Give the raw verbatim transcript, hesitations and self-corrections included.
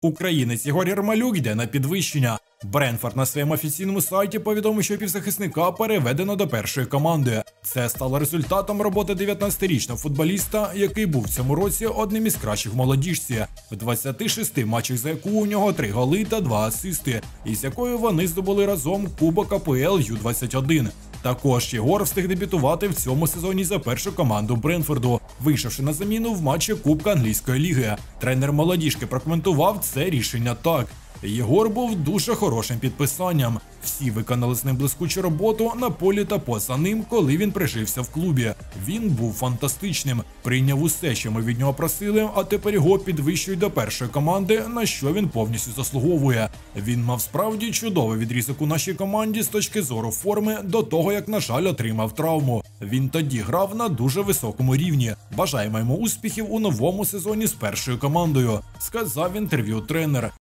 Українець Єгор Ярмолюк йде на підвищення. Брентфорд на своєму офіційному сайті повідомив, що півзахисника переведено до першої команди. Це стало результатом роботи дев'ятнадцятирічного футболіста, який був в цьому році одним із кращих в молодіжці. В двадцяти шести матчах за яку у нього три голи та два асисти, із якою вони здобули разом Кубок АПЛ Ю двадцять один. Також Єгор встиг дебютувати в цьому сезоні за першу команду Брентфорду, вийшовши на заміну в матчі Кубка Англійської ліги. Тренер молодіжки прокоментував це рішення так. Єгор був дуже хорошим підписанням. Всі виконали з ним блискучу роботу на полі та поза ним, коли він прижився в клубі. Він був фантастичним, прийняв усе, що ми від нього просили, а тепер його підвищують до першої команди, на що він повністю заслуговує. Він мав справді чудовий відрізок у нашій команді з точки зору форми до того, як, на жаль, отримав травму. Він тоді грав на дуже високому рівні. Бажаємо йому успіхів у новому сезоні з першою командою, сказав в інтерв'ю тренер.